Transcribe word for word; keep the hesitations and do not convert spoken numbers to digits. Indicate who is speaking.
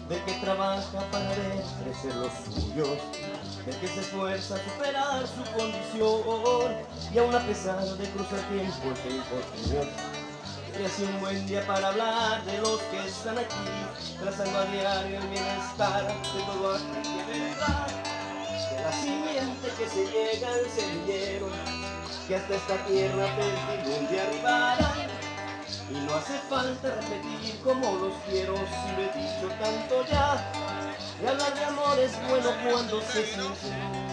Speaker 1: del que trabaja para ver crecer los suyos, del que se esfuerza a superar su condición, y aun a pesar de cruzar tiempos de infortunios, y así un buen día para hablar de los que están aquí, trazando a diario el bienestar de todo aquel que vendrá, de la simiente que se llega al semillero, que hasta esta tierra fértil un día arribará. Y no hace falta repetir como los quiero, si lo he dicho tanto ya, y hablar de amor es bueno cuando se sincero.